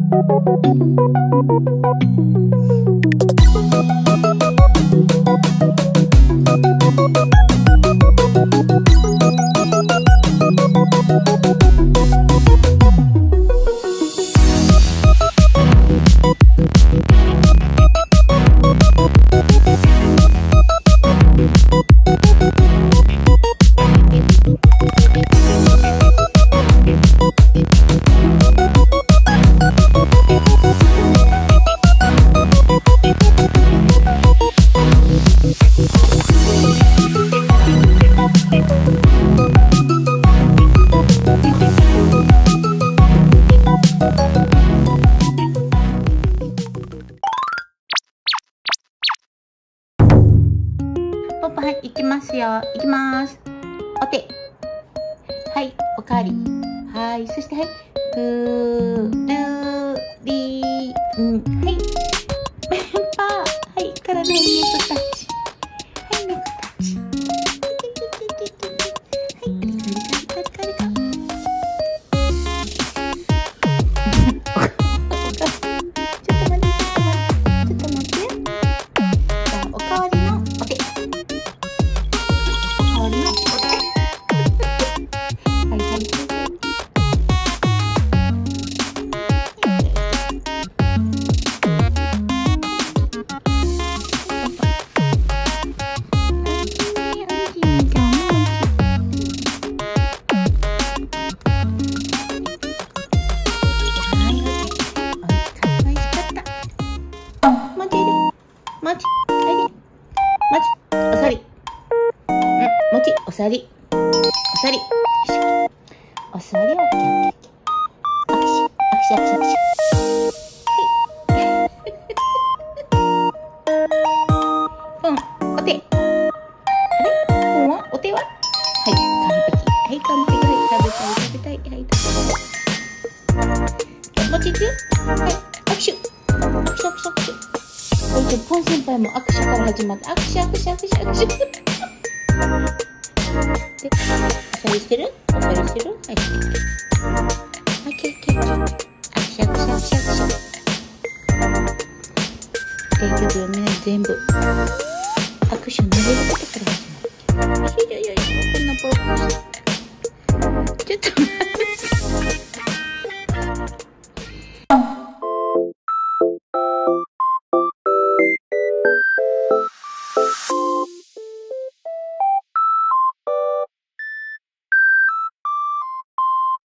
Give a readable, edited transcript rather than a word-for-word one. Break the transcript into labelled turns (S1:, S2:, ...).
S1: ポッポ、はい、行きますよ。行きます。お手。はい、おかわり。はい、そして、はい。くるりん。はい。パー。はい、体に猫タッチ。はい、猫タッチ。はい、カリカリカリカリカリ。ちょっと待って、ちょっと待って。じゃあ、おかわりのお手。おさり。もち、おさり。おさり。おさり、オッケー、オッケー、オッケー。握手、握手、握手、握手。はい。うん、お手。あれ？うんは？お手は？はい、完璧。はい、完璧。はい、食べたい、食べたい。はい、食べたい。もちちゅ？はい、握手。握手、握手、握手。ポン先輩も握手から始まって、握手、握手、握手、握手。で、おさりしてる？おさりしてる？はい。オッケー、オッケー。握手、握手、握手、握手。結局、みんな全部、握手を投げることから始まる。いやいやいや、こんなポーズ。ちょっと待って。